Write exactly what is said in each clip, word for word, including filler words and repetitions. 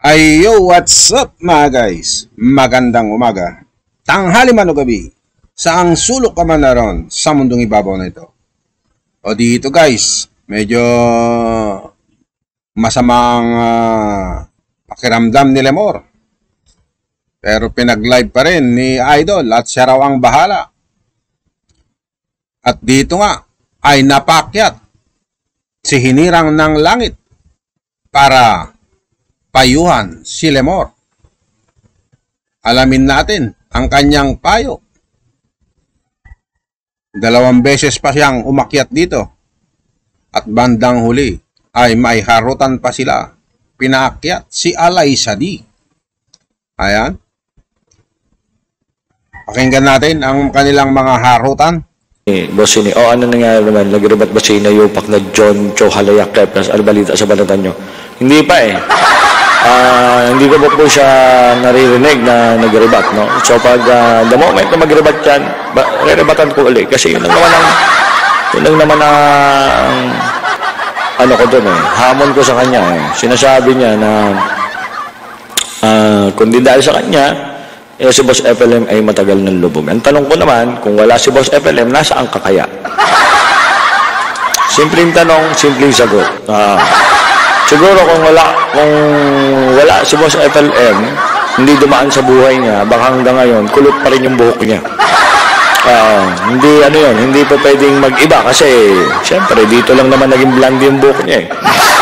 Ayo, what's up mga guys? Magandang umaga, tanghali man o gabi, saang sulok ka man naroon sa mundong ibabaw na ito. O dito guys, medyo masamang uh, pakiramdam ni Lemor. Pero pinag-live pa rin ni Idol at siya raw ang bahala. At dito nga ay napakyat si Hinirang ng Langit para payuhan si Lemor. Alamin natin ang kanyang payo. Dalawang beses pa siyang umakyat dito. At bandang huli ay may harutan pa sila. Pinaakyat si Alaysa D. Ayan. Pakinggan natin ang kanilang mga harutan. Eh, boss ini, oh ano nangyari naman? Nagribat ba si Inayupak na John Cho Halayak Keplas? Ano balita sa balatan nyo? Hindi pa eh. Uh, hindi ko po po siya naririnig na nag-rebat, no? So pag uh, the moment na mag-rebat yan, re-rebatan ko ulit. Kasi yun lang naman ang, yun lang naman ang, ano ko dun eh, hamon ko sa kanya eh. Sinasabi niya na, uh, kundi dahil sa kanya, eh si Boss F L M ay matagal ng lubog. Ang tanong ko naman, kung wala si Boss F L M, nasaan ka kaya? Simpleng tanong, simpleng sagot. Ah... Uh, Siguro kung wala, kung wala si Boss F L M, hindi dumaan sa buhay niya, baka hanggang ngayon, kulot pa rin yung buhok niya. Uh, hindi, ano yun, hindi pa pwedeng mag-iba kasi, siyempre, dito lang naman naging blonde yung buhok niya eh.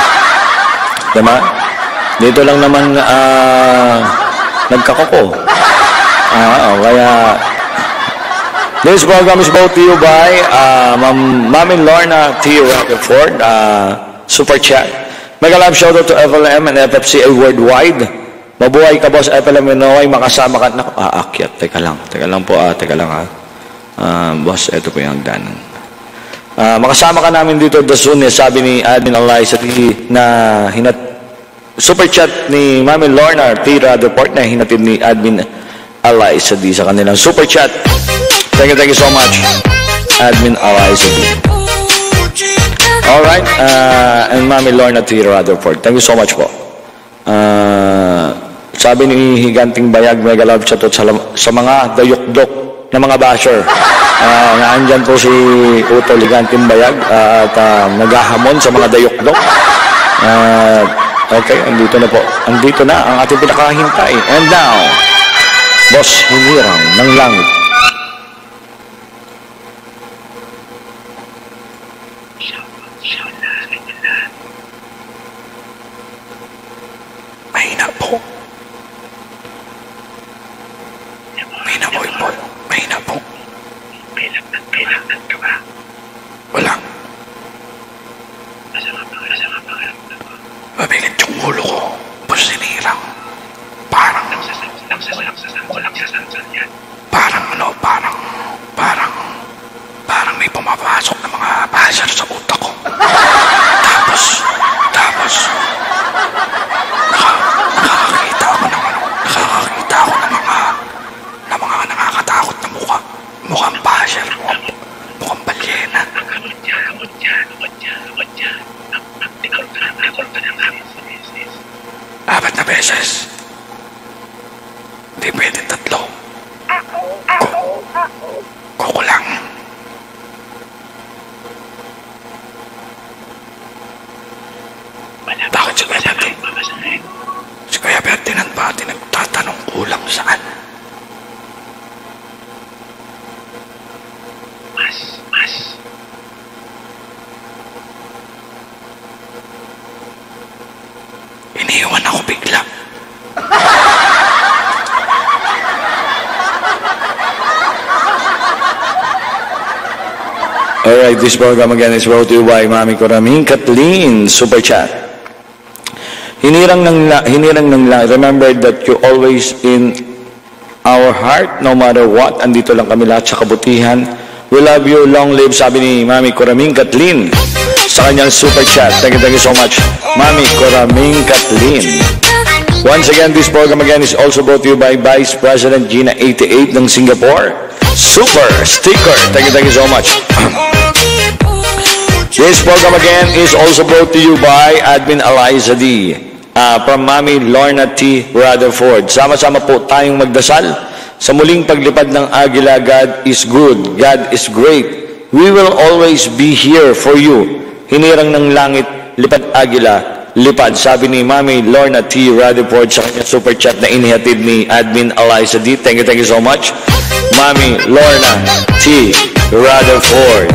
Diba? Dito lang naman, uh, nagkakoko. Ah, uh, kaya, this program is brought to you by, uh, Ma'am Lorna T. Rutherford, uh, Super Chat. Mega love shoutout to F L M and F F C A worldwide. Mabuhay ka, Boss F L M Minoy. Makasama ka na. Ah, akyat. Teka lang. Teka lang po. Ah, teka lang ha. Uh, boss, ito po yung hagdanan. Uh, makasama ka namin dito the soon. Sabi ni Admin Alaysa na hinat super chat ni Mami Lorna Tira Report na hinatid ni Admin Alaysa sa kanilang super chat. Thank you, thank you so much, Admin Alaysa. Alright, uh, and Mami Lorna T. Rutherford. Thank you so much po. Uh, sabi ni Higanting Bayag, mega love chat sa, sa mga dayok-dok na mga basher. Uh, naandyan po si Utol Higanting Bayag uh, at uh, naghahamon sa mga dayok-dok. Uh, okay, andito na po. Andito na ang ating pinakahintay. And now, Boss Hinirang ng Langit. Mahina po. Mahina po, po. Mahina po. Kailangan ka ba? Wala. Mabigat yung ulo ko. Boss Hinirang. Parang Parang ano, parang Parang Parang may pumapasok na mga basher sa utak ko. Tapos Tapos Nakakakita ako ng ano, nakakakita ako ng mga ng mga nakakatakot na mukha. Mukhang basher, mukhang, mukhang balyena. Apat na beses. Hindi pwede tatlo. Kuko lang. Bakit si Kuya Ferdinand? Si Kuya Ferdinand ba nagtatanong kulang saan? Mas, mas. Iniiwan ako bigla. Alright, this program again is brought to you by Mami Coraming Kathleen, Super Chat. Hinirang ng, hinirang ng lang. Remember that you always in our heart, no matter what. Andito lang kami lahat sa kabutihan. We love you, long live, sabi ni Mami Coraming Kathleen sa kanyang Super Chat. Thank you, thank you so much, Mami Coraming Kathleen. Once again, this program again is also brought to you by Vice President Gina eighty-eight ng Singapore. Super sticker. Thank you, thank you so much. This program again is also brought to you by Admin Alaysa D. uh, from Mami Lorna T. Rutherford. Sama-sama po tayong magdasal sa muling paglipad ng Agila. God is good. God is great. We will always be here for you. Hinirang ng langit, lipad Agila, lipad. Sabi ni Mami Lorna T. Rutherford sa kanya super chat na inihatid ni Admin Eliza D. Thank you, thank you so much. Mami Lorna T. Rutherford.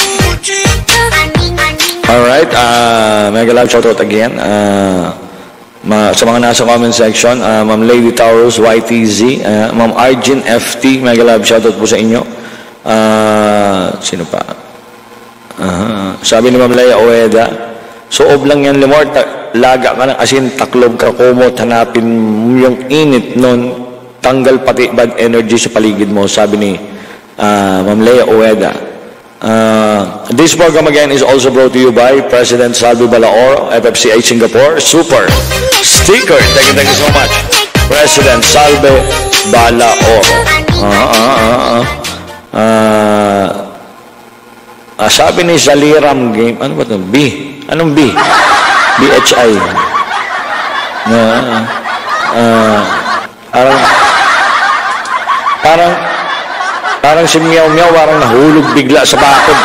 Alright, uh, mega love shoutout again. Uh, ma sa mga nasa comment section, uh, Ma'am Lady Taurus, Y T Z, uh, Ma'am Arjun F T, mega love shoutout po sa inyo. Uh, sino pa? Uh, sabi ni Ma'am Leia Oeda, soob lang yan, Limor, laga ka ng asin, taklob ka, kumot, hanapin yung init nun, tanggal pati bad energy sa paligid mo, sabi ni uh, Ma'am Leia Oeda. Uh, this program again is also brought to you by President Salvi Balaoro, F F C I Singapore, super sticker. Thank you, thank you so much. President Salvi Balaoro. Uh, uh, uh, uh. Uh, uh, sabi ni Zaliram Game, ano ba ito? B. Anong B? B H I. Uh, uh, parang, parang, parang si Meow Meow, parang nahulog bigla sa bakod.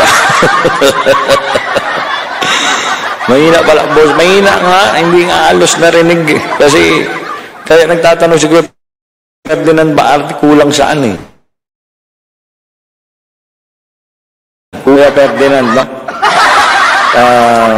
Mahina pala, boss. Mahina nga, hindi nga alos narinig. Kasi, kaya nagtatanong siguro, Ferdinand ba arte kulang saan eh? Kuya Ferdinand, no? Uh,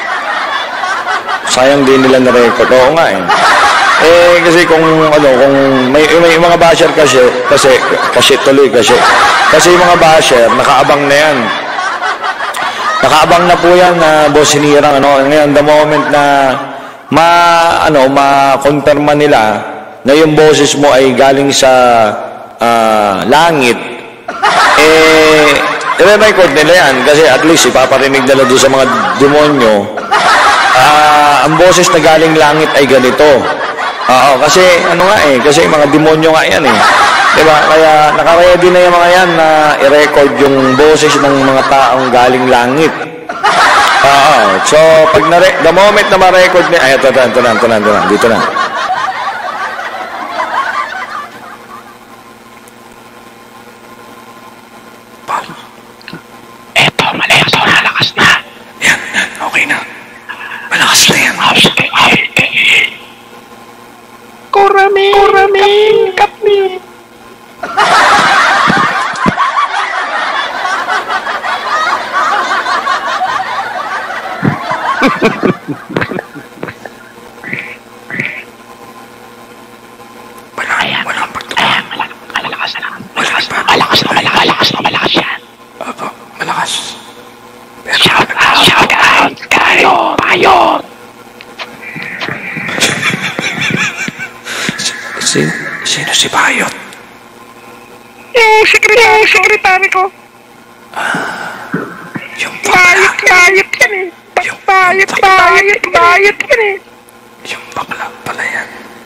sayang din nila na-record. Oo nga eh. Eh, kasi kung, ano, kung may, may mga basher kasi, kasi, kasi tuloy kasi, kasi yung mga basher, nakaabang na yan. Nakaabang na po yan na uh, boss hinirang, ano, ngayon, the moment na, ma, ano, ma-confirma nila na yung boses mo ay galing sa, uh, langit, eh, i-record nila yan, kasi at least, ipaparinig nila doon sa mga demonyo, ah, uh, ang boses na galing langit ay ganito. Oo, kasi ano nga eh, kasi mga demonyo nga yan eh. Diba? Kaya naka-ready na yung mga yan na i-record yung boses ng mga taong galing langit. Oo. So, pag na the moment na ma-record niya, ay, ito, ito, ito na, ito na, ito na, dito na. Eto, malakas na, malakas na. Yan, yan, okay na. Malakas na yan. Kuramin, kuramin, kapnin. Walang, walang pagtukan. Malakas na, malakas na, malakas na, malakas na, malakas yan. Opo, malakas. Shout out, shout out, kayo, payon. Si, sino si Bayot? Yung sekretary, yung sekretary ko. Ah, yung Bayot, bakla. bayot yan eh. Yung Bayot, bayot, bayot yan eh. Yung bakla pala yan.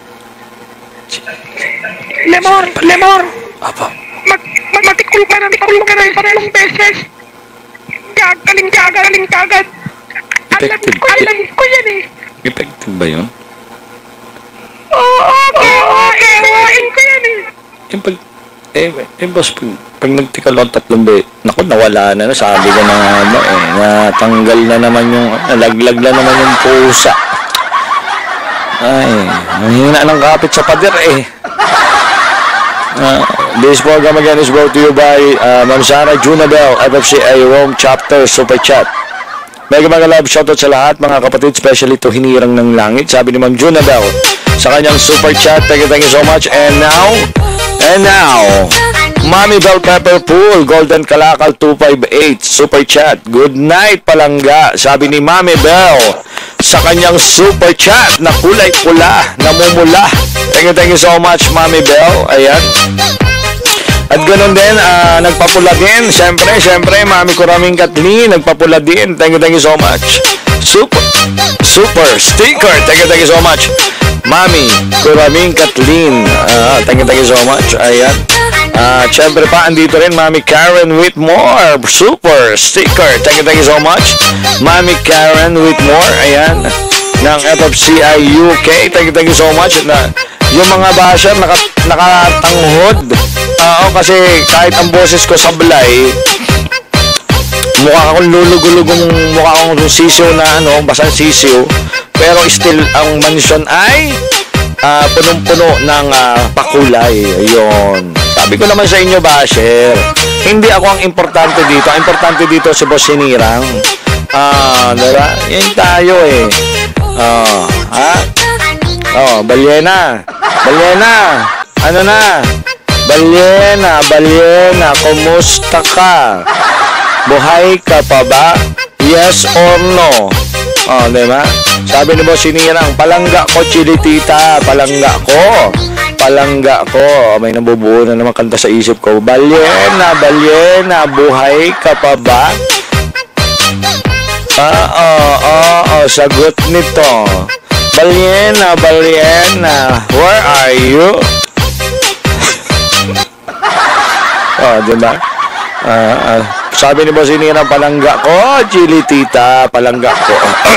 Lemor, Lemor. Apo. Mag, mag, matikul ka na, matikul ka na isang beses. Gagaling, gagaling, kagad. Alam Effective. ko, alam ko yan eh. effective ba yun? Oo, oo, ewain ko yan eh. Yung pag, eh, eh, boss, pag, pag nagtikal ako tatlong be, naku, nawala na, no? Sabi ko na, ano, eh, natanggal na naman yung, nalaglag na naman yung pusa. Ay, mahina ng kapit sa pader, eh. Uh, this program again is brought to you by uh, Ma'am Sarah Junabel, F F C I Rome Chapter, Super Chat. Mega mga love shoutout sa lahat, mga kapatid, especially to Hinirang ng Langit. Sabi ni Ma'am Junabel sa kanyang Super Chat. Thank you, thank you so much. And now, and now, Mami Bell Pepper Pool, Golden Kalakal two five eight, Super Chat. Good night, Palangga. Sabi ni Mami Bell sa kanyang Super Chat na kulay pula, namumula. Thank you, thank you so much, Mami Bell. Ayan. At ganoon din, uh, nagpapula din. Siyempre, siyempre, Mami Kuraming Kathleen, nagpapula din. Thank you, thank you so much. Super, super sticker. Thank you, thank you so much. Mami Kuraming Kathleen. Uh, thank you, thank you so much. Ayan. Uh, siyempre pa, andito rin, Mami Karen Whitmore. Super sticker. Thank you, thank you so much. Mami Karen Whitmore. Ayan. ng F F C I U K. Thank you, thank you so much. Na, yung mga basher naka, nakatanghod. Oo, kasi kahit ang boses ko sablay, mukha akong lulugulugong, mukha akong sisiw na ano, basang sisiw. Pero still, ang mansion ay uh, punong-puno ng uh, pakulay. Ayun. Sabi ko naman sa inyo, basher, hindi ako ang importante dito. Ang importante dito si Boss Sinirang. Ah, diba? Yan tayo eh. Oh, ha? Oh, Balyena. Balyena. Ano na? Balyena, Balyena, kumusta ka? Buhay ka pa ba? Yes or no? Oh, diba? Sabi ni Boss Sinirang, palangga ko, chili tita. Palangga ko. Palangga ko. May nabubuo na naman kanta sa isip ko. Balyena, Balyena, buhay ka pa ba? Ah, oh, oh, oh, sagot nito. Balyena, Balyena, where are you? Oh, diba? Uh, uh, sabi ni Boss Sinirang, palangga ko, chili tita, palangga ko.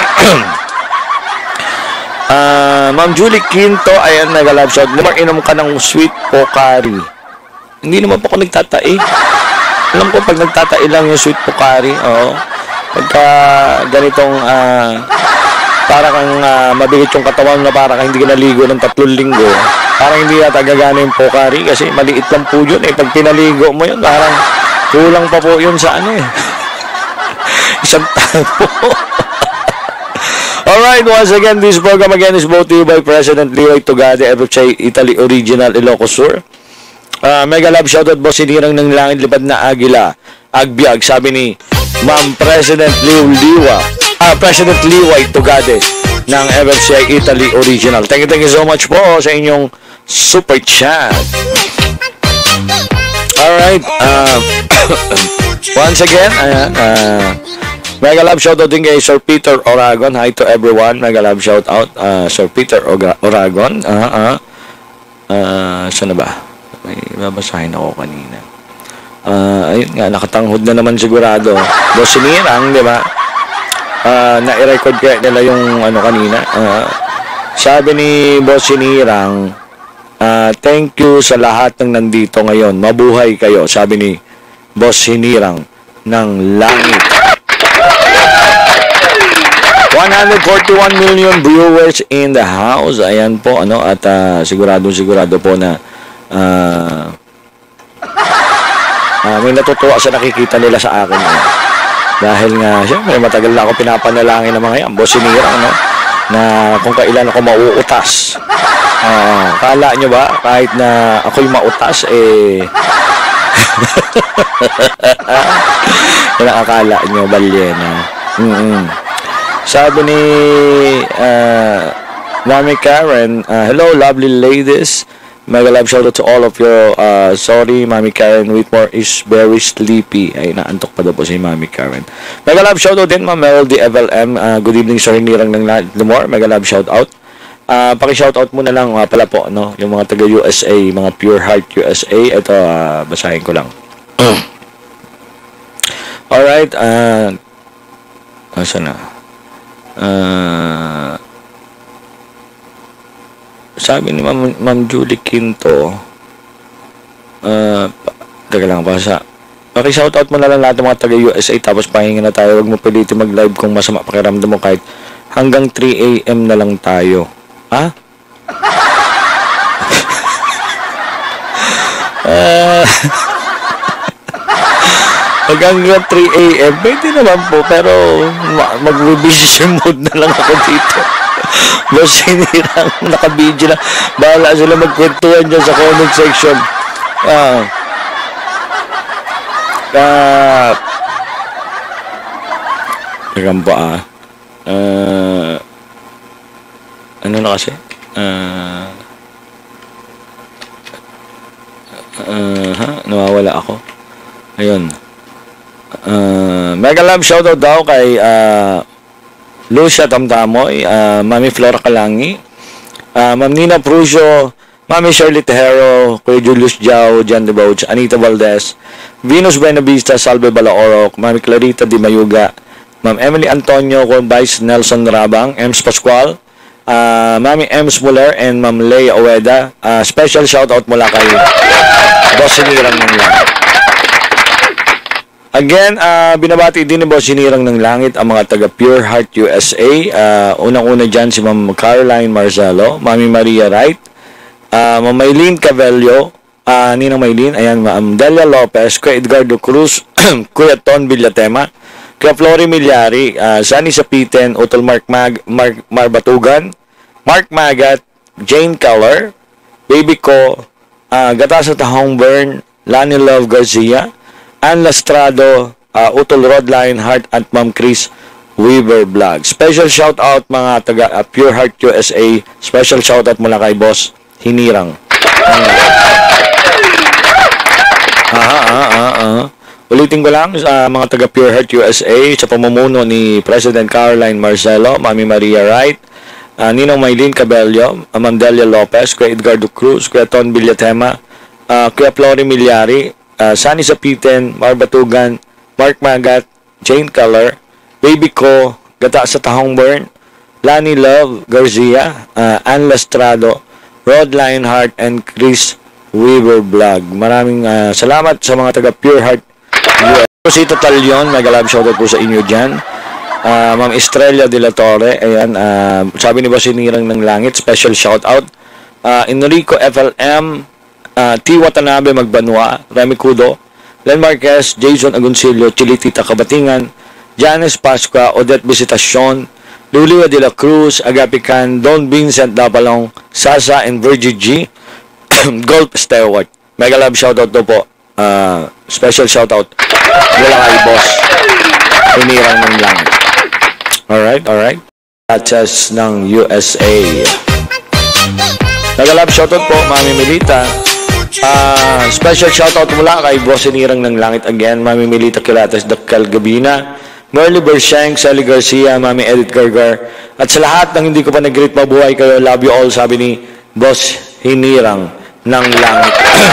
uh, Ma'am Julie Quinto, ayan, nag-love shot. Lumang inom ka ng sweet Pocari. Hindi naman po ako nagtatai. Alam ko pag nagtatai lang yung sweet Pocari, oo. Pagka ganitong uh, para kang uh, mabigat yung katawan na para kang hindi ka naligo ng tatlong linggo, parang hindi yata gagana yung Pocari kasi maliit lang po yun eh. Pag pinaligo mo yun, parang kulang pa po yun sa ano eh. Isang tapo. Alright, once again, this program again is brought to you by President Leroy Tugade, F F C I Italy Original, Ilocos Sur. Uh, mega love shoutout, Boss Sinirang ng langit lipad na agila. Agbyag, sabi ni Ma'am President Leo Liwa, ah, President Liway Tugade ng F F C I Italy Original. Thank you, thank you so much po sa inyong super chat. Alright, uh, once again, ayan, uh, mega love shoutout din kay Sir Peter Oragon. Hi to everyone. Mega love shoutout, uh, Sir Peter Oragon. Ah, uh, uh, uh, saan na ba? May babasahin ako kanina. Uh, ayun nga, nakatanghod na naman sigurado. Boss Sinirang, di ba? Uh, na-record kaya nila yung ano kanina. Uh, sabi ni Boss Sinirang, uh, thank you sa lahat ng nandito ngayon. Mabuhay kayo. Sabi ni Boss Sinirang ng langit. one hundred forty-one million viewers in the house. Ayan po, ano, at uh, sigurado sigurado po na uh, Uh, may natutuwa sa nakikita nila sa akin. Eh. Dahil nga, siyempre, matagal na ako pinapanalangin ng mga yan. Boss Sinirang, no? Na kung kailan ako mauutas. Uh, kala nyo ba, kahit na ako'y mautas, eh... nakakala nyo, Balyena. Mm-hmm. Sabi ni uh, Mami Karen, uh, hello, lovely ladies. Mega love shoutout to all of you. Uh, sorry, Mami Karen Whitmore is very sleepy. Ay, naantok pa daw po si Mami Karen. Mega love shoutout din, Ma'am Melody F L M. Uh, good evening, Sir Nirang ng Lumor. Mega love shoutout. Uh, paki-shoutout muna lang uh, pala po, no? Yung mga taga-U S A, mga Pure Heart U S A. Ito, uh, basahin ko lang. Alright. Uh, asa na? Uh... Sabi ni Ma'am, Ma'am Julie Quinto, uh, taga lang pa sa, okay, shoutout mo na lang lahat ng mga taga-U S A, tapos pahinga na tayo. Huwag mo pilitin mag-live kung masama pakiramdam mo kahit hanggang three A M na lang tayo. Ha? uh, hanggang three A M, pwede naman po, pero mag-busy mode na lang ako dito. Boss Sinirang, naka-video na. Bahala sila magkwentuhan dyan sa comment section. Ah. Ah. Teka pa ah. Uh, ano na kasi? Ah. Uh, ha? Nawawala ako. Ayun. Uh, mega love shoutout daw kay ah uh, Lucia Tamtamoy, uh, Mami Flora Kalangi, uh, Ma'am Nina Prusio, Mami Shirley Tejero, Kuya Julius Jao, Jan Debauch, Anita Valdez, Venus Buenavista, Salve Balaorok, Mami Clarita Di Mayuga, Ma'am Emily Antonio Corbais, Nelson Rabang, Ems Pascual, uh, Mami Ems Muller, and Ma'am Leia Oweda. Uh, special shoutout mula kay Boss Sinirang ng Langit. Again, uh, binabati din ni Boss Sinirang ng Langit ang mga taga Pure Heart U S A. Uh, unang-una dyan si Ma'am Caroline Marcelo, Mami Maria Wright, uh, Ma'am Maylene Cabello, uh, Ninang Maylene, ayan, Ma'am Delia Lopez, Kuya Edgardo Cruz, Kuya Ton Villatema, Kuya Flory Milyari, uh, Sunny Sapiten, Utol Mark Mag, Mark Marbatugan, Mark Magat, Jane Keller, Baby Ko, uh, Gatasa Tahong Bern, Lani Love Garcia, Ann Lastrado, uh, Utol Rod Lionheart, at Ma'am Chris Weaver Vlog. Special shout out mga taga uh, Pure Heart U S A. Special shout out mula kay Boss Hinirang. Aha, aha, aha, aha. Ulitin ko lang sa uh, mga taga Pure Heart U S A sa pamumuno ni President Caroline Marcelo, Mami Maria Wright, uh, Ninong Maylene Cabello, uh, Ma'am Delia Lopez, Kuya Edgardo Cruz, Kuya Ton Villatema, uh, Kuya Flory Milyari, uh, Sunny Sapiten, Marbatugan, Mark Magat, Jane Keller, Baby Ko, Gata sa Tahong Bern, Lani Love Garcia, uh, Ann Lastrado, Rod Lionheart, and Chris Weaver Vlog. Maraming uh, salamat sa mga taga Pure Heart U S A. Si Total yun, nag-alab shoutout po sa inyo dyan. Uh, Ma'am Estrella de la Torre, ayan, uh, sabi ni Boss Sinirang ng Langit, special shoutout. Uh, Enrico F L M, uh, T. Watanabe Magbanwa, Remy Cudo, Len Marquez, Jason Agoncillo, Chilitita Kabatingan, Janice Pascua, Odette Visitacion, Lulia de la Cruz, Agapican, Don Vincent Dapalong, Sasa, and Virgie G, Golf Stewart. Mega love shoutout to po. Uh, special shoutout mula kay Boss Sinirang ng Langit. Alright, alright. Catches ng U S A. Mega love shoutout po, Mami Melita. Uh, special shoutout mula kay Boss Sinirang ng Langit again, Mami Melita Kilates, Dakal Gabina, Merly Bersheng, Sally Garcia, Mami Edith Gargar, at sa lahat ng hindi ko pa nag-greet, mabuhay kayo, love you all, sabi ni Boss Sinirang ng Langit.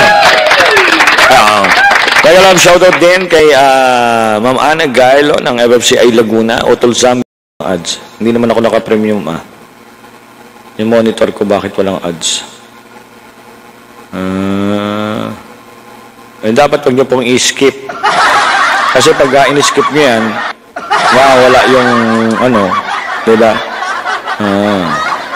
uh, kaya love shoutout din kay uh, Ma'am Ana Gailo ng F F C I Laguna, Utol Sam ads. Hindi naman ako naka-premium ah. Yung monitor ko bakit walang ads. Uh, eh, dapat pag nyo pong i-skip. Kasi pag uh, in-skip nyo yan, wow, wala yung ano, diba? Ah.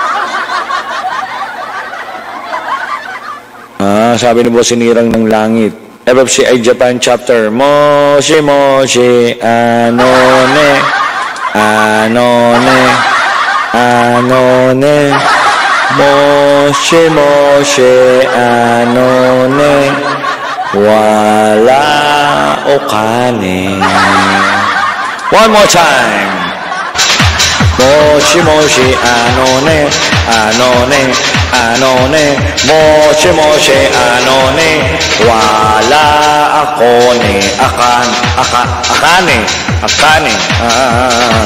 Ah, sabi ni Boss Sinirang ng Langit. F F C I Japan chapter. Moshi moshi anone anone anone moshi moshi anone wala okane. One more time. Moshi moshi anone anone anone moshi moshi anone wala ako ne akan aka akane akane ah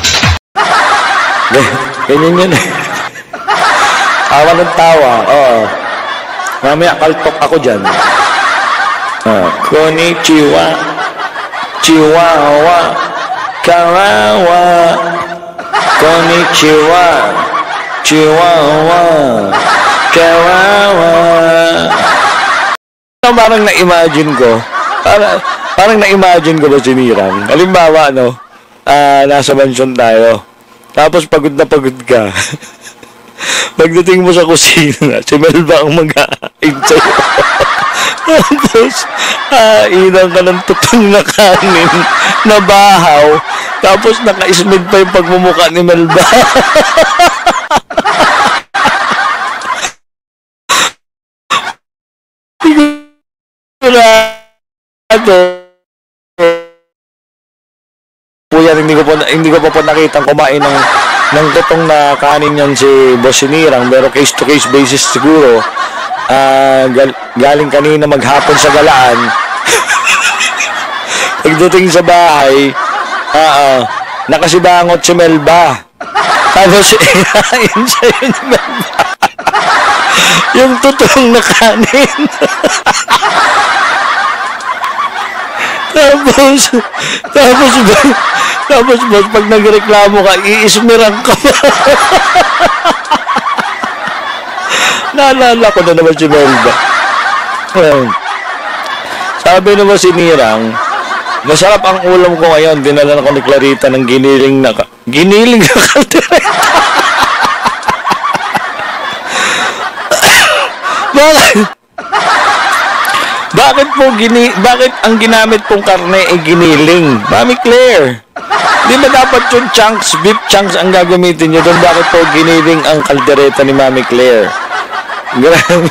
ganyan yun eh. Tawa ng tawa. Oo, mamaya kaltok ako dyan. ah, konnichiwa chihuahua kawawa konnichiwa chihuahua kawawa. Parang na-imagine ko, parang, parang na-imagine ko ba Sinirang? Halimbawa, no, uh, nasa mansyon tayo, tapos pagod na pagod ka. Pagdating mo sa kusina, si Melba ang mag-a-aid sa'yo. Tapos, hainan ka ng tutong na kanin na bahaw, tapos naka-ismid pa yung pagmumukha ni Melba. Sigurado po yan, hindi ko po, hindi ko po po nakitang kumain ng, ng tutong na kanin yan si Boss Sinirang, pero case to case basis siguro. Uh, gal galing kanina maghapon sa galaan. Pagdating sa bahay, uh, uh, nakasibangot si Melba. Tapos inain siya yung Melba. Yung totoong na kanin. Tapos, tapos, tapos, boss, pag nagreklamo ka, iismiran ka pa. Naalala ko na naman si Melba. Well, sabi naman si Nirang, masarap ang ulam ko ngayon. Dinala ko ni Clarita ng giniling na, giniling na kaldereta. Bakit? Bakit po gini bakit ang ginamit pong karne ay giniling? Mami Claire, di ba dapat yung chunks, beef chunks ang gagamitin nyo doon? Bakit po giniling ang kaldereta ni Mami Claire? Grabe.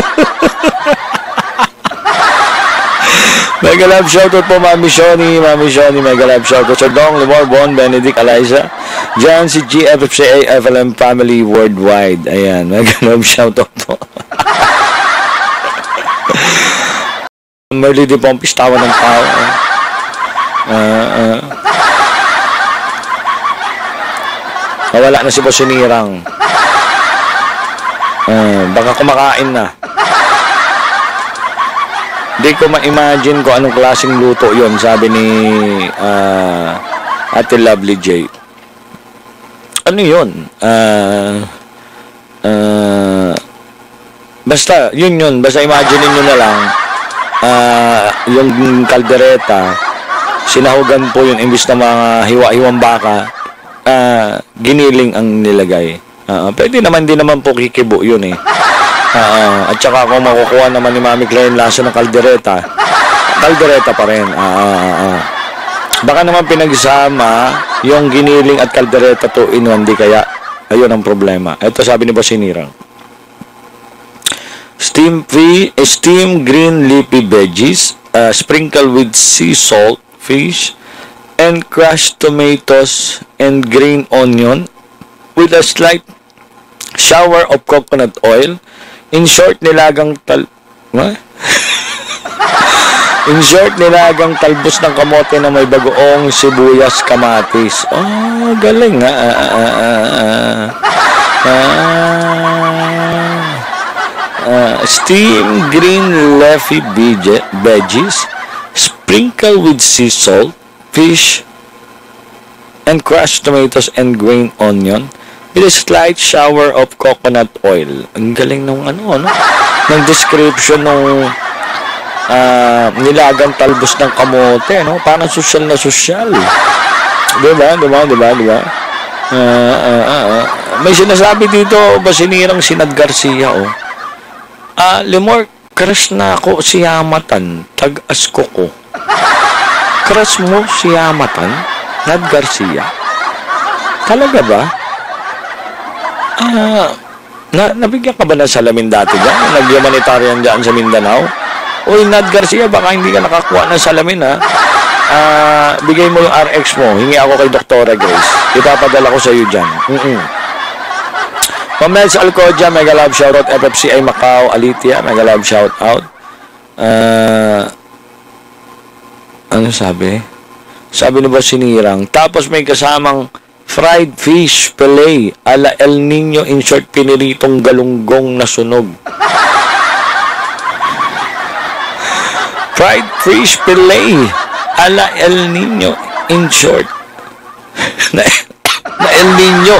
Mega love shoutout po Mami Shoni, Mami Shoni, mega love shoutout sa Dong, Limor, Bon, Benedict, Eliza, Jan, si G F F C A, F L M Family Worldwide. Ayan, mega love shoutout po. Merly di po ang pistawa ng tao. Uh, uh. Nawala na si Boss Sinirang. Uh, baka kumakain na. Hindi ko ma-imagine kung anong klaseng luto yon, sabi ni uh, Ate Lovely J. Ano yun? Uh, uh, basta, yun yun. Basta imagine nyo na lang. Uh, yung kaldereta, sinahugan po yun, imbis na mga hiwa-hiwang baka, uh, giniling ang nilagay. Uh, pwede naman, din naman po kikibo yun eh. Uh, at saka kung makukuha naman ni Mami Claire lasa ng kaldereta, kaldereta pa rin. Uh, uh, uh. Baka naman pinagsama yung giniling at kaldereta to in one, di kaya ayun ang problema. Ito sabi ni Boss Sinirang. Steam free, steam green leafy veggies, uh, sprinkled with sea salt, fish, and crushed tomatoes and green onion with a slight shower of coconut oil. In short, nilagang tal... What? In short, nilagang talbos ng kamote na may bagoong sibuyas, kamatis. Oh, galing ha. Ah, ah, ah, ah. ah. Uh, steam green leafy veggies sprinkled with sea salt, fish, and crushed tomatoes and green onion with a slight shower of coconut oil. Ang galing ng ano, ano? Ng description ng uh, nilagang talbos ng kamote, no? Parang sosyal na sosyal. Diba? Diba? Diba? Diba? Uh, uh, uh, uh. May sinasabi dito ba sinirang si Nad Garcia, oh? Ah, uh, Limor, crush na ako si Yamatan, tag-asko ko. Crush mo si Yamatan, Nad Garcia? Talaga ba? Ah, uh, na, nabigyan ka ba ng salamin dati dyan? Nag-humanitarian dyan sa Mindanao? Uy, Nad Garcia, baka hindi ka nakakuha ng salamin, ha? Ah, uh, bigay mo yung R X mo, hingi ako kay Doktora Grace. Ipapadala ko sa iyo dyan. Mm-mm. Pamels Alcodia, mega love shoutout. F F C I Macau, Alitia, mega love shoutout. Uh, ano sabi? Sabi ni Boss Sinirang. Tapos may kasamang fried fish fillet ala El Nino, in short, piniritong galunggong na sunog. Fried fish fillet ala El Nino, in short. na, na El Nino.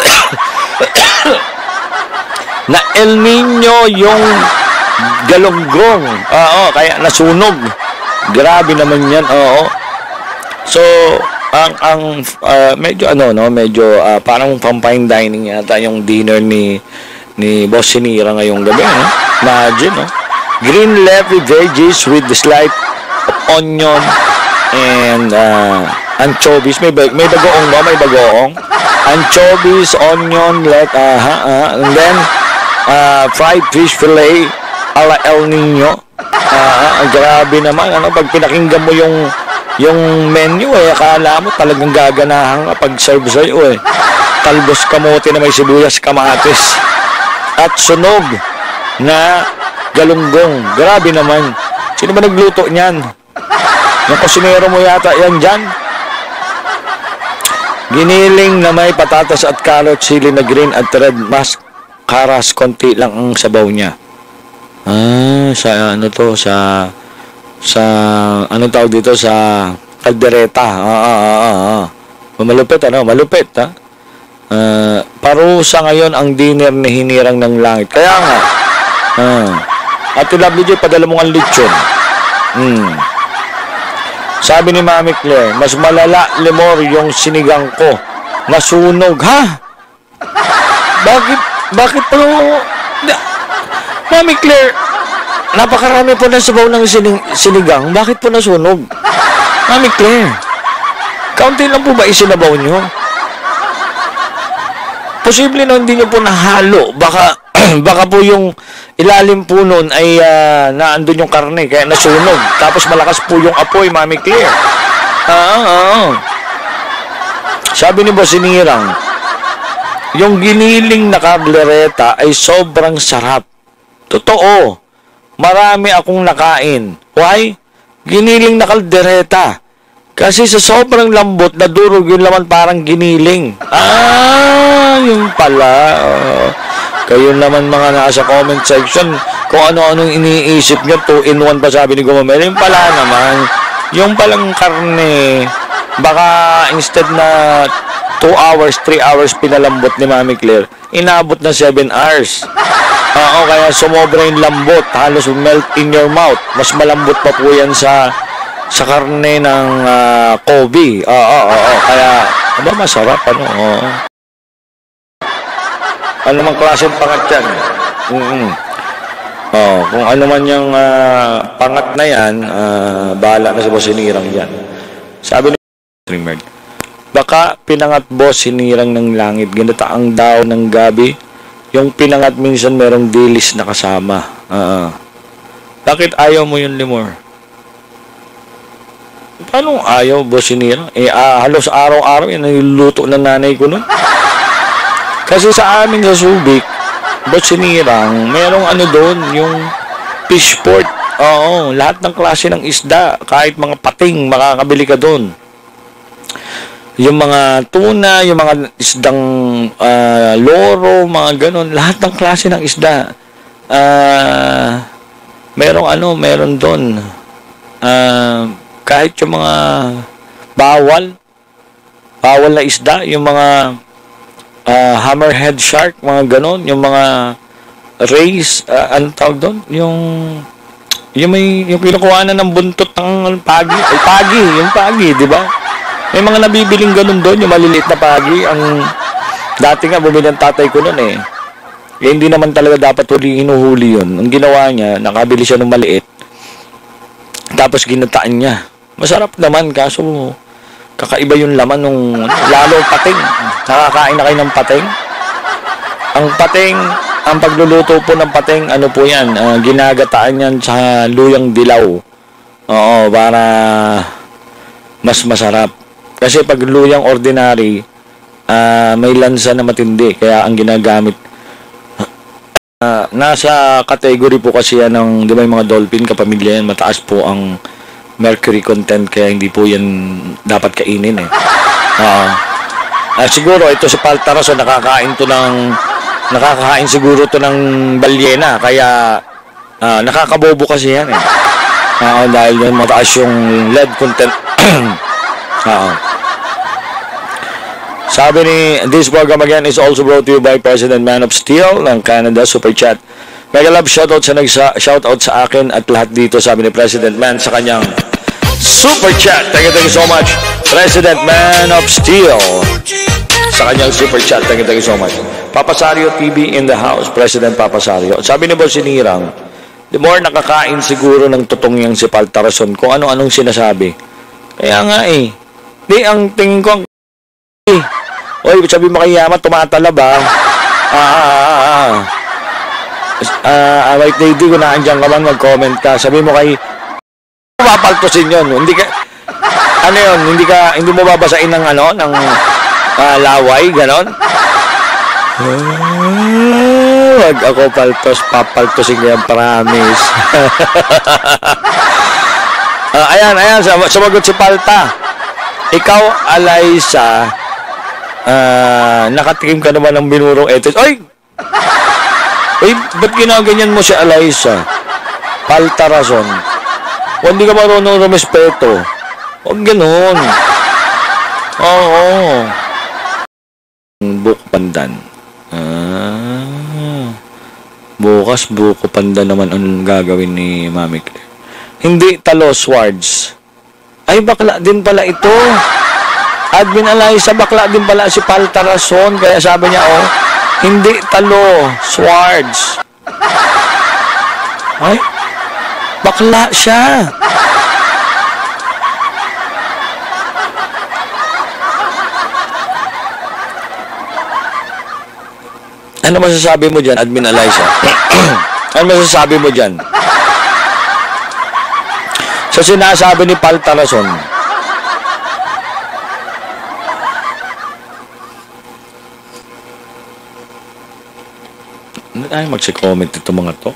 Na El Nino yung galunggong. Oo, kaya nasunog. Grabe naman yan. Oo. So, ang ang uh, medyo ano no, medyo uh, parang pang-fine dining yata yung dinner ni ni Boss Sinira ngayong gabi, no? Imagine, no? Green leafy veggies with the slight of onion and uh, anchovies. May may bagoong, no? May bagoong. Anchovies, onion, let uh, uh, and then Uh, fried fish fillet ala El Nino. Uh, grabe naman, ano, pag pinakinggan mo yung yung menu, eh, akala mo talagang gaganahan ka pag serve sa'yo, eh. Talbos kamote na may sibuyas, kamatis at sunog na galunggong. Grabe naman. Sino ba nagluto niyan? Yung kusinero mo yata yan dyan. Giniling na may patatas at carrot, sili na green at red mask karas, konti lang ang sabaw niya. Ah, sa ano to, sa sa anong tawag dito sa kaldereta. Ah, ah, ah, ah. Malupit ano, malupit ha. Uh, parusa ngayon ang dinner ni hinirang ng langit. Kaya nga. Uh, at W J, padala mo ang lechon. Hmm. Sabi ni Mami Claire, mas malala, Lemor, yung sinigang ko. Nasunog, ha? Bakit? Bakit po? Mami Claire, napakarami po na sabaw ng sining, sinigang. Bakit po nasunog? Mami Claire, kaunti lang po ba isinabaw nyo? Posible na hindi nyo po nahalo. Baka, baka po yung ilalim po nun ay uh, naandun yung karne, kaya nasunog. Tapos malakas po yung apoy, Mami Claire. Ah, ah, ah. Sabi ni Boss Sinirang, yung giniling na kaldereta ay sobrang sarap. Totoo. Marami akong nakain. Why? Giniling na kaldereta. Kasi sa sobrang lambot, nadurog yung laman parang giniling. Ah, yung pala. Uh, kayo naman mga nasa comment section, kung ano-anong iniisip nyo, two in one pa sabi ni Gumamela. Yung pala naman, yung palang karne, baka instead na two hours, three hours pinalambot ni Mami Claire, inabot na seven hours. Oo, kaya sumobra yung lambot, halos melt in your mouth. Mas malambot pa po yan sa sa karne ng uh, Kobe. Oo, oo, oo. Kaya, aba, masarap, ano, oo. Ano mang klaseng pangat yan? Mm-hmm. Oo, kung ano man yung uh, pangat na yan, uh, bahala na si Boss Sinirang yan. Sabi ni Streamer, baka pinangat Boss Sinirang ng langit, ganita ang daw ng gabi. Yung pinangat minsan merong dilis na kasama. Uh, bakit ayaw mo yun, Lemor? Paano ayaw, Boss Sinirang? Eh, ah, halos araw-araw yan niluluto ng nanay ko nun. Kasi sa amin sa Subic, Boss Sinirang, merong ano doon, yung fish port. Oo, lahat ng klase ng isda, kahit mga pating, makakabili ka doon. Yung mga tuna, yung mga isdang uh, loro, mga ganon, lahat ng klase ng isda. Uh, merong ano, meron doon. Uh, kahit yung mga bawal, bawal na isda, yung mga uh, hammerhead shark, mga ganon, yung mga rays, uh, anong tawag doon? Yung, yung may, yung kinukuhanan ng buntot ng pagi, ay pagi, yung pagi, di ba? May mga nabibiling ganun doon, yung maliliit na pagi. Ang dati nga bumili ng tatay ko noon eh. Eh, hindi naman talaga dapat huli, hinuhuli yun. Ang ginawa niya, nakabili siya ng maliit. Tapos ginataan niya. Masarap naman, kaso kakaiba yung laman nung lalo pating. Nakakain na kayo ng pating? Ang pating, ang pagluluto po ng pating, ano po yan, uh, ginagataan yan sa luyang dilaw. Oo, para mas masarap. Kasi pag luyang ordinary, uh, may lansa na matindi. Kaya ang ginagamit, uh, nasa category po kasi yan ng, di ba yung mga dolphin, kapamilya yan, mataas po ang mercury content. Kaya hindi po yan dapat kainin eh. Uh, uh, siguro ito si Paltaraso, nakakain to ng, nakakain siguro to ng balyena. Kaya uh, nakakabobo kasi yan eh. Uh, dahil yung mataas yung lead content. Uh, sabi ni, this program again is also brought to you by President Man of Steel ng Canada, Super Chat. Mega love shoutout sa nag-shoutout sa akin at lahat dito, sabi ni President Man sa kanyang Super Chat. Thank you, thank you so much, President Man of Steel, sa kanyang Super Chat. Thank you, thank you so much. Papasario T V in the house, President Papasario. Sabi ni Boss Sinirang, the more nakakain siguro ng tutong yang si Paltarason kung ano-anong sinasabi. Kaya nga eh, di ang tingin ko, eh, oy, sabi mo kay Yama, tumatalab ah. Ah, ah, ah, ah. Uh, right lady, kung naandyan ka man, mag-comment ka. Sabi mo kay, mapaltosin yun. Hindi ka, ano yun, hindi ka, hindi mo babasain ng ano, ng uh, laway, ganon. Uh, wag ako paltos, papaltosin ko yan, promise. uh, ayan, ayan, sumagot si Palta. Ikaw, Alaysa, uh, nakatikim ka naman ng binurong etos. Oy! Oy, ba't ginaganyan mo si Alaysa? Paltarason. O hindi ka marunong rumespeto. Huwag ganun. Oo. Buko pandan. Ah. Bukas, buko pandan naman ang gagawin ni Mami Claire. Hindi talo, swords. Ay, bakla din pala ito. Admin Eliza, bakla din pala si Paltarason. Kaya sabi niya, oh, hindi talo, swords. Ay, bakla siya. Ano masasabi mo dyan, Admin Eliza? Ano masasabi mo dyan? Sa sinasabi ni Paltarason. Ano tayo magsi-comment ito mga to?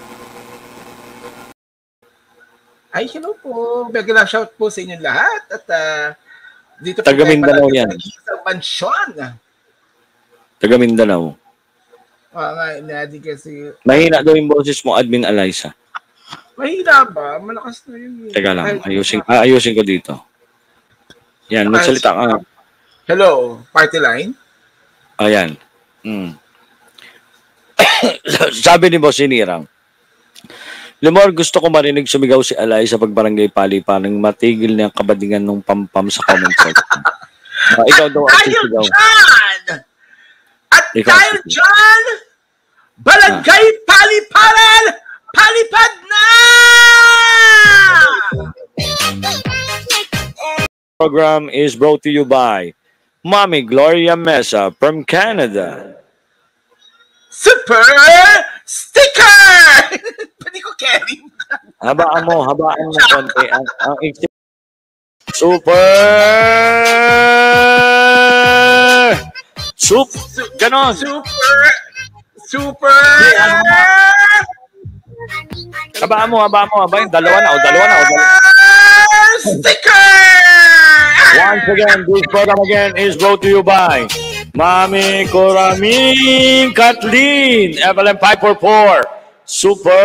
Ay, hello po. Bigla shout po sa inyong lahat. At uh, dito po Taga Mindanao yan. Sa mansyon. Taga Mindanao. Oo nga, inadi kasi. Mahina daw yung boses mo, Admin Eliza. Mahina ba? Malakas na yun. Teka lang, ayusin, ah, ayusin ko dito. Yan, magsalita ka. Hello, party line? Ayan. Hmm. Sabi ni Boss Sinirang, Lemor, gusto ko marinig sumigaw si Alay sa pagbarangay pali para matigil niya ang kabadingan ng pampam sa comment section. Uh, ikaw daw ang susigaw. At Ikaw tayo dyan, barangay ah. paliparan, palipad na! Program is brought to you by Mommy Gloria Mesa from Canada. Super sticker! Pwede ko carry. Habaan mo, habaan mo konti. Ang, ang super! Sup! Ganon! Super! Super! Habaan mo, habaan mo, habaan. Dalawa na, o dalawa na, o dalawa. Sticker! Once again, this program again is brought to you by Mami Coraming Kathleen, Evelyn five four four, Super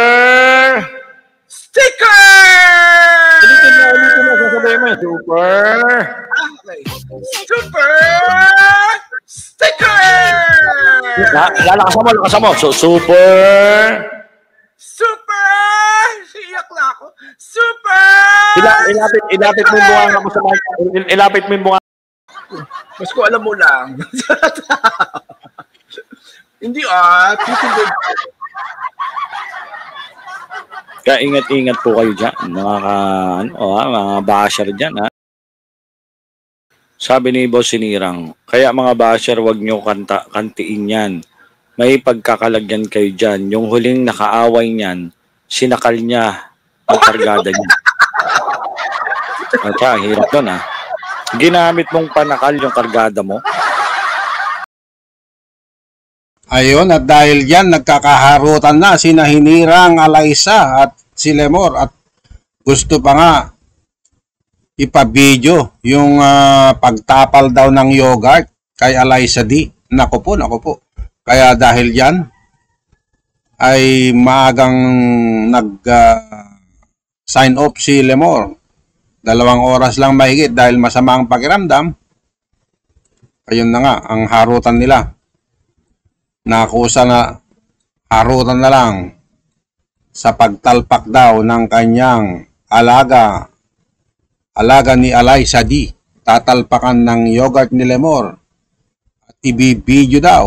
Sticker! Ulitin mo, ulitin mo, sasabihin mo, Super Super Sticker! Lalakasan mo, lakasan mo, so, Super Super! Iyak na ako. Super! Ila, ilapit, ilapit mo yung bunga mo sa mic. Ilapit mo yung bunga. Mas ko alam mo lang. Hindi ah. Tutundod. Kaya ingat-ingat po kayo dyan. Mga, ka, ano, ha, mga basher dyan. Ha? Sabi ni Boss Sinirang, kaya mga basher, wag nyo kanta, kantiin yan. May pagkakalagyan kayo dyan. Yung huling nakaaway niyan, sinakal niya ang kargada niya. At siya, hirap doon ha. Ginamit mong panakal yung kargada mo. Ayun, at dahil yan, nagkakaharutan na si Hinirang, Eliza at si Lemor. At gusto pa nga ipabidyo yung uh, pagtapal daw ng yogurt kay Eliza D. Naku po, naku po. Kaya dahil yan, ay maagang nag-sign uh, off si Lemor. Dalawang oras lang mahigit dahil masama ang pakiramdam. Ayun na nga, ang harutan nila. Nakusa na harutan na lang sa pagtalpak daw ng kanyang alaga. Alaga ni Eliza D. Tatalpakan ng yogurt ni Lemor. At ibibidyo daw.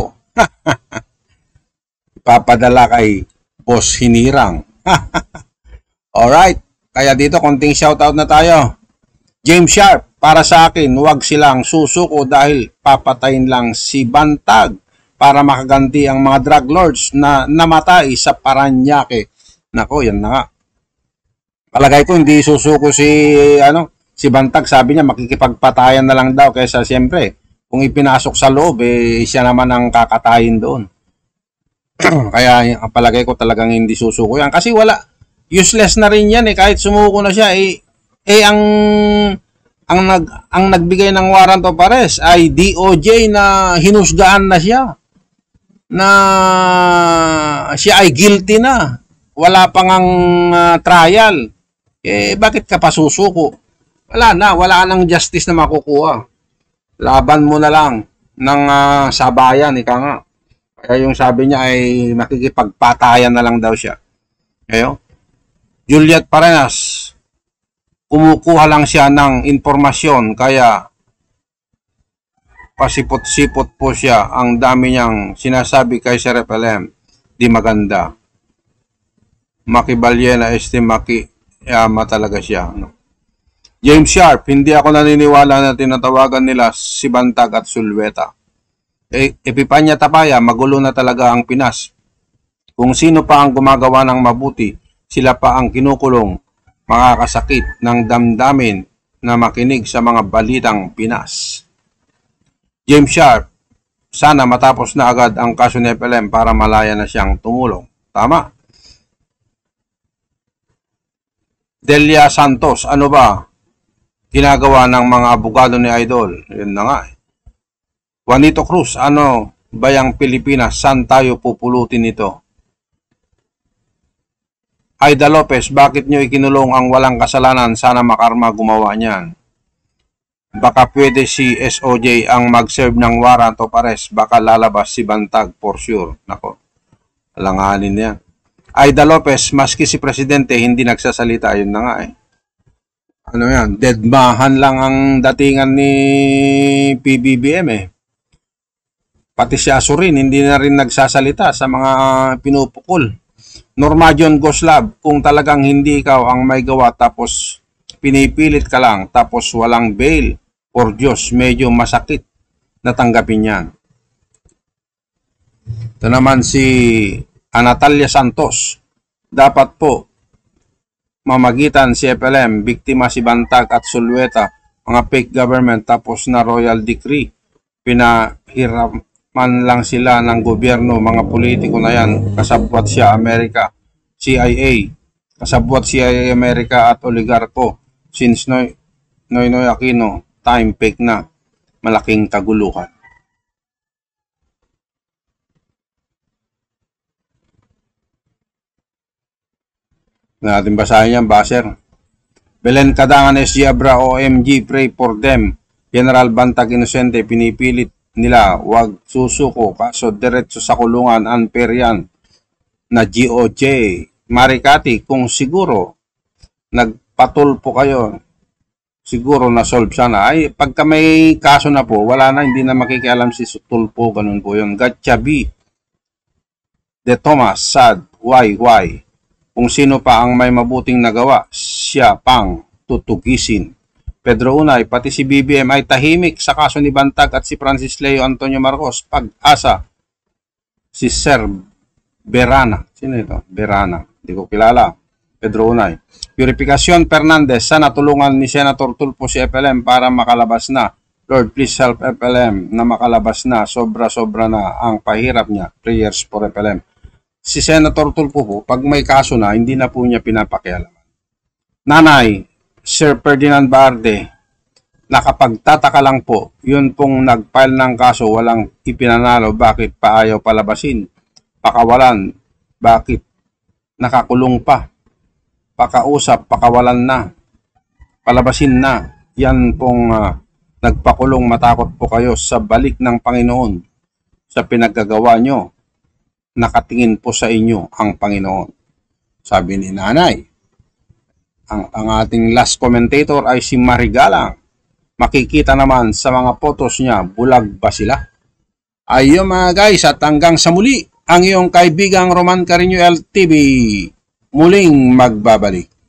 Ipapadala kay Boss Hinirang. Alright. Kaya dito, konting shoutout na tayo. James Sharp, para sa akin, huwag silang susuko dahil papatayin lang si Bantag para makaganti ang mga drug lords na namatay sa Paranaque. Nako, yan na nga. Palagay ko, hindi susuko si, ano, si Bantag. Sabi niya, makikipagpatayan na lang daw. Kaysa siyempre, kung ipinasok sa loob, eh, siya naman ang kakatayin doon. Kaya, ang palagay ko talagang hindi susuko yan. Kasi wala, useless na rin yan eh, kahit sumuko na siya eh, eh ang ang nag ang nagbigay ng warrant of arrest ay D O J na hinusgaan na siya, na siya ay guilty na, wala pang ang uh, trial. eh bakit ka pa susuko? Wala na, wala nang justice na makukuha. Laban mo na lang ng uh, sabayan, ika nga. Kaya yung sabi niya ay makikipagpatayan na lang daw siya. Ayo. Juliet Parenas, kumukuha lang siya ng informasyon, kaya pasipot-sipot po siya. Ang dami niyang sinasabi kay Sir F L M, di maganda. Makibalyena este makiyama talaga siya. No? James Sharp, hindi ako naniniwala na tinatawagan nila si Bantag at Sulweta. E, Epipanya Tapaya, magulo na talaga ang Pinas. Kung sino pa ang gumagawa ng mabuti, sila pa ang kinukulong, makakasakit ng damdamin na makinig sa mga balitang Pinas. James Sharp, sana matapos na agad ang kaso ni F L M para malaya na siyang tumulong. Tama. Delia Santos, ano ba ginagawa ng mga abogado ni Idol? Yun na nga eh. Juanito Cruz, ano bayang Pilipinas, saan tayo pupulutin ito? Aida Lopez, bakit nyo ikinulong ang walang kasalanan? Sana makarma gumawa niyan. Baka pwede si S O J ang mag-serve ng warrant of arrest. Baka lalabas si Bantag for sure. Nako, alanganin yan. Aida Lopez, maski si Presidente hindi nagsasalita. Yun na nga eh. Ano yan? Deadmahan lang ang datingan ni P B B M eh. Pati si Asurin, hindi na rin nagsasalita sa mga pinupukol. Norma John Goslab, kung talagang hindi ikaw ang may gawa tapos pinipilit ka lang tapos walang bail, por Diyos, medyo masakit na tanggapin yan. Ito naman si Anatalia Santos, dapat po mamagitan si F L M, biktima si Bantag at Sulweta, mga fake government tapos na royal decree, pinahirap man lang sila ng gobyerno, mga politiko na yan, kasabwat siya Amerika, C I A, kasabwat C I A Amerika at oligarko, since Noy, Noynoy Aquino, time fake na, malaking kaguluhan. Natin basahin yan, Baser. Belen Cadangan, S G Abra, O M G, pray for them. General Bantag Inosente, pinipilit nila, wag susuko, kaso diretso sa kulungan, unfair yan na G O J. Marikati, kung siguro nagpatulpo kayo, siguro na-solve sana. Ay, pagka may kaso na po, wala na, hindi na makikialam si Tulpo, ganun po yun. Gatchabi De Thomas, sad, why, why? Kung sino pa ang may mabuting nagawa, siya pang tutugisin. Pedro Unay, pati si B B M ay tahimik sa kaso ni Bantag at si Francis Leo Antonio Marcos. Pag-asa, si Sir Berana. Sino ito? Berana. Hindi ko kilala. Pedro Unay. Purificación Fernandez, sana tulungan ni Senator Tulfo si F L M para makalabas na. Lord, please help F L M na makalabas na. Sobra-sobra na ang pahirap niya. Prayers for F L M. Si Senator Tulfo po, pag may kaso na, hindi na po niya pinapakialaman. Nanay, Sir Ferdinand Barde, nakapagtataka lang po, yun pong nag-file ng kaso, walang ipinanalo, bakit pa ayaw palabasin? Pakawalan, bakit nakakulong pa? Pakausap, pakawalan na, palabasin na. Yan pong uh, nagpakulong, matakot po kayo sa balik ng Panginoon, sa pinaggagawa nyo, nakatingin po sa inyo ang Panginoon. Sabi ni Nanay. Ang, ang ating last commentator ay si Marigalang. Makikita naman sa mga photos niya, bulag ba sila? Ayun mga guys, at hanggang sa muli, ang iyong kaibigang Roman Carino L T V muling magbabalik.